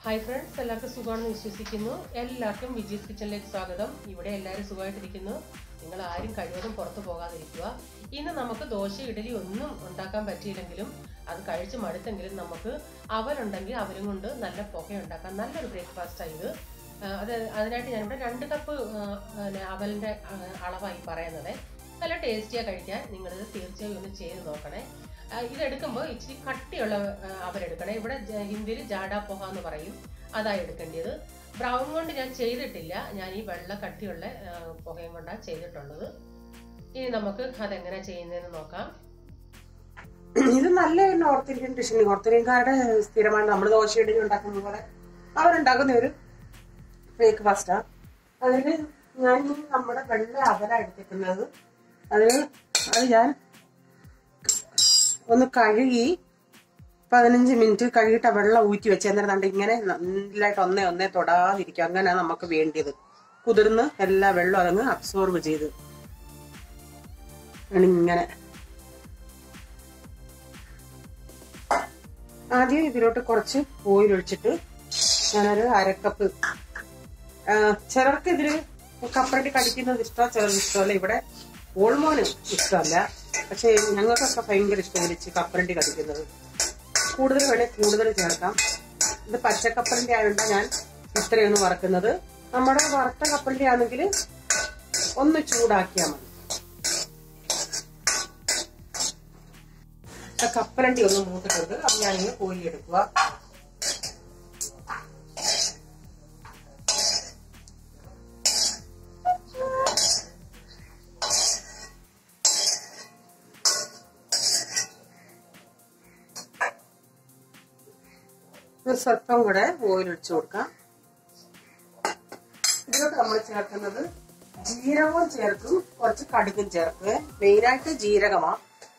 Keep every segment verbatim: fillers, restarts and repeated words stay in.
Hi friends, എല്ലാവർക്കും സുഖമാണെന്ന് വിശ്വസിക്കുന്നു. എല്ലാവർക്കും വിജീസ് കിച്ചണിലേക്ക് സ്വാഗതം. ഇവിടെ എല്ലാവരും സുഖമായിട്ടിരിക്കുന്നു. നിങ്ങൾ ആരും കഴിവതും പുറത്തു പോകാതിരിക്കുക. ഇന്ന് നമുക്ക് ദോശ ഇഡലി ഒന്നും ഉണ്ടാക്കാൻ പറ്റിയില്ലെങ്കിലും അത് കഴിച്ച് മടുത്തെങ്കിലും നമുക്ക് അവലുണ്ടെങ്കിൽ അവരും കൊണ്ട് നല്ല പുക ഉണ്ടാക്കാം. നല്ലൊരു ബ്രേക്ക്ഫാസ്റ്റാണ് ഇത്. അത് അതിനായിട്ട് ഞാനിവിടെ രണ്ട് കപ്പ് അവലിൻ്റെ അളവായി പറയുന്നത്. നല്ല ടേസ്റ്റിയാണ് കഴിക്കാൻ. നിങ്ങളിത് തീർച്ചയായും ഒന്ന് ചെയ്ത് നോക്കണേ. ഇതെടുക്കുമ്പോൾ ഇച്ചിരി കട്ടിയുള്ള അവരെടുക്കണേ. ഇവിടെ ഹിന്ദിയിൽ ജാഡ പോഹ എന്ന് പറയും, അതായി എടുക്കേണ്ടത്. ബ്രൗൺ കൊണ്ട് ഞാൻ ചെയ്തിട്ടില്ല, ഞാൻ ഈ വെള്ള കട്ടിയുള്ള പുകയും കൊണ്ടാണ് ചെയ്തിട്ടുള്ളത്. ഇനി നമുക്ക് അതെങ്ങനെ ചെയ്യുന്നതെന്ന് നോക്കാം. ഇത് നല്ല നോർത്ത് ഇന്ത്യൻ ഡിഷ്. നോർത്ത് ഇന്ത്യക്കാരുടെ സ്ഥിരമാണ് നമ്മൾ ദോശ ഇഡലി ഉണ്ടാക്കുന്ന പോലെ അവരുണ്ടാക്കുന്ന ഒരു ബ്രേക്ക്ഫാസ്റ്റാ. അതിന് ഞാൻ നമ്മുടെ വെള്ള അവല എടുത്തിട്ടുള്ളത്. അതിന് അത് ഞാൻ ഒന്ന് കഴുകി പതിനഞ്ച് മിനിറ്റ് കഴുകിയിട്ട് വെള്ളം ഊറ്റി വെച്ച് എന്നിട്ട് ഇങ്ങനെ നല്ലതായിട്ട് ഒന്നേ ഒന്നേ തൊടാതിരിക്കും. അങ്ങനെയാണ് നമുക്ക് വേണ്ടിയത്. കുതിർന്ന് എല്ലാ വെള്ളവും അതങ്ങ് അബ്സോർബ് ചെയ്ത് ഇങ്ങനെ. ആദ്യം ഇതിലോട്ട് കുറച്ച് ഓയിൽ ഒഴിച്ചിട്ട് ഞാനൊരു അരക്കപ്പ്, ചിലർക്ക് ഇതില് കപ്പറട്ടി കടിക്കുന്നത് ഇഷ്ടമാണ്, ചിലർക്ക് ഇഷ്ടമല്ല. ഇവിടെ ഓൾമോന് ഇഷ്ടമല്ല, പക്ഷെ ഞങ്ങൾക്കൊക്കെ ഭയങ്കര ഇഷ്ടം വിളിച്ച് കപ്പറണ്ടി കടിക്കുന്നത്. കൂടുതൽ വേണേൽ കൂടുതൽ ചേർക്കാം. ഇത് പച്ചക്കപ്പറണ്ടി ആയതുകൊണ്ടാണ് ഞാൻ ഇത്രയൊന്ന് വറക്കുന്നത്. നമ്മുടെ വറുത്ത കപ്പറണ്ടി ആണെങ്കിൽ ഒന്ന് ചൂടാക്കിയാൽ മതി. കപ്പലണ്ടി ഒന്ന് മൂത്തിട്ടുണ്ട്. അത് ഞാനിങ്ങനെ കോരി എടുക്കുക. സ്വല്പം കൂടെ ഓയിൽ ഒഴിച്ചു കൊടുക്കാം. ഇതിലോട്ട് നമ്മൾ ചേർക്കുന്നത് ജീരകവും ചേർക്കും, കുറച്ച് കടുകും ചേർക്കുക. മെയിനായിട്ട് ജീരകമാണ്.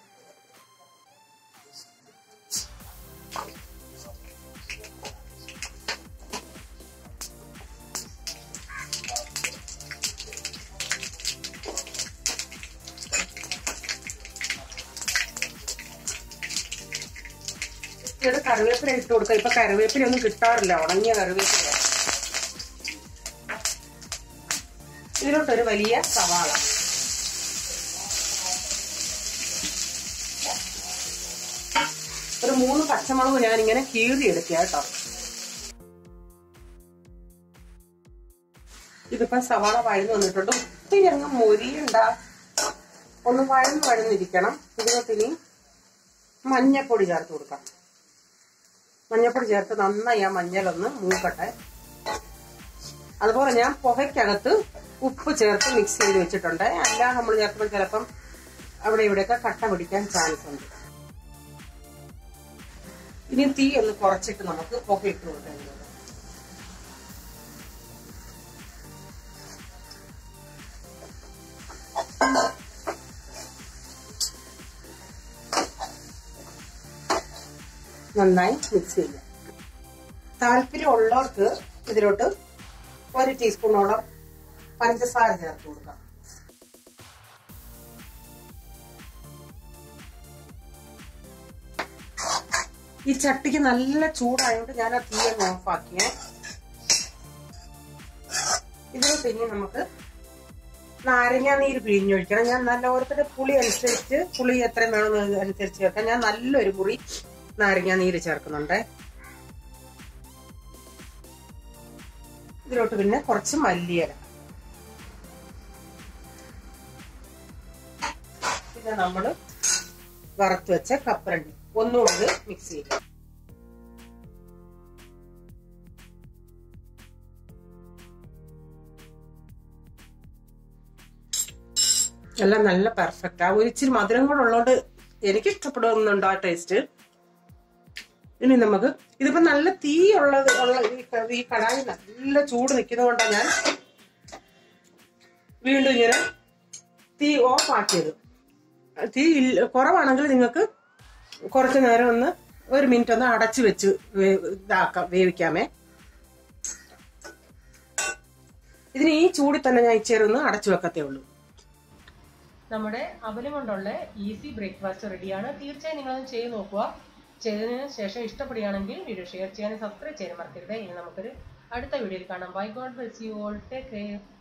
ഇത് കറിവേപ്പില ഇട്ട് കൊടുക്കുക. ഇപ്പൊ കറിവേപ്പില ഒന്നും കിട്ടാറില്ല, ഉണങ്ങിയ കറിവേപ്പില. ഇതിലോട്ടൊരു വലിയ സവാള, ഒരു മൂന്ന് പച്ചമുളക് ഞാനിങ്ങനെ കീറി എടുക്കുക കേട്ടോ. ഇതിപ്പോ സവാള വഴന്നു വന്നിട്ടുണ്ട്. ഒത്തിരി അങ്ങ് മൊരിയുണ്ട, ഒന്ന് വഴന്ന് വഴന്നിരിക്കണം. ഇതിലോട്ട് ഇനി മഞ്ഞപ്പൊടി ചേർത്ത് കൊടുക്കാം. മഞ്ഞപ്പൊടി ചേർത്ത് നന്നായി ആ മഞ്ഞളൊന്ന് മൂക്കട്ടെ. അതുപോലെ ഞാൻ പുകയ്ക്കകത്ത് ഉപ്പ് ചേർത്ത് മിക്സ് ചെയ്ത് വെച്ചിട്ടുണ്ട്. അല്ലാതെ നമ്മൾ ചേർക്കുമ്പോൾ ചിലപ്പം അവിടെ ഇവിടെയൊക്കെ കട്ട പിടിക്കാൻ ചാൻസ് ഉണ്ട്. ഇനി തീ ഒന്ന് കുറച്ചിട്ട് നമുക്ക് പുക ഇട്ട് കൊടുക്കേണ്ടത്. നന്നായി മിക്സ് ചെയ്യാം. താല്പര്യമുള്ളവർക്ക് ഇതിലോട്ട് ഒരു ടീസ്പൂണോളം പഞ്ചസാര ചേർത്ത് കൊടുക്കാം. ഈ ചട്ടിക്ക് നല്ല ചൂടായതുകൊണ്ട് ഞാൻ ആ തീയൊന്ന് ഓഫാക്കിയേ. ഇതിലോട്ട് ഇനി നമുക്ക് നാരങ്ങ നീര് പിഴിഞ്ഞൊഴിക്കണം. ഞാൻ നല്ല ഓരോരുത്തരുടെ പുളി അനുസരിച്ച്, പുളി എത്ര വേണമെന്ന് അനുസരിച്ച് ചേർക്കാം. ഞാൻ നല്ലൊരു മുറി നാരങ്ങ നീര് ചേർക്കുന്നുണ്ട്. ഇതിലോട്ട് പിന്നെ കുറച്ച് മല്ലിയില, പിന്നെ നമ്മള് വറുത്ത് വെച്ച കപ്പലണ്ടി ഒന്നുകൊണ്ട് മിക്സ് ചെയ്യും. എല്ലാം നല്ല പെർഫെക്റ്റ് ആ. ഒരു ഇച്ചിരി മധുരം കൂടെ ഉള്ളതുകൊണ്ട് എനിക്ക് ഇഷ്ടപ്പെടുന്നുണ്ട് ആ ടേസ്റ്റ്. ഇനി നമുക്ക് ഇതിപ്പോ നല്ല തീ ഉള്ളത് ഉള്ള ഈ കടായി നല്ല ചൂട് നിൽക്കുന്നത് കൊണ്ടാണ് ഞാൻ വീണ്ടും ഇങ്ങനെ തീ ഓഫ് ആക്കിയത്. തീ കുറവാണെങ്കിൽ നിങ്ങൾക്ക് കുറച്ചു നേരം ഒന്ന് ഒരു മിനിറ്റ് ഒന്ന് അടച്ചു വെച്ച് ഇതാക്കാം, വേവിക്കാമേ. ഇതിന് ഈ ചൂടിൽ തന്നെ ഞാൻ ഇച്ചേരൊന്ന് അടച്ചു വെക്കത്തേ ഉള്ളൂ. നമ്മുടെ അവലും കൊണ്ടുള്ള ഈസി ബ്രേക്ക്ഫാസ്റ്റ് റെഡിയാണ്. തീർച്ചയായും നിങ്ങളത് ചെയ്ത് നോക്കുക. ചെയ്തതിന് ശേഷം ഇഷ്ടപ്പെടുകയാണെങ്കിൽ വീഡിയോ ഷെയർ ചെയ്യാനും സബ്സ്ക്രൈബ് ചെയ്യാനും മറക്കരുത്. ഇനി നമുക്കൊരു അടുത്ത വീഡിയോയിൽ കാണാം. Bye, God bless you all, take care.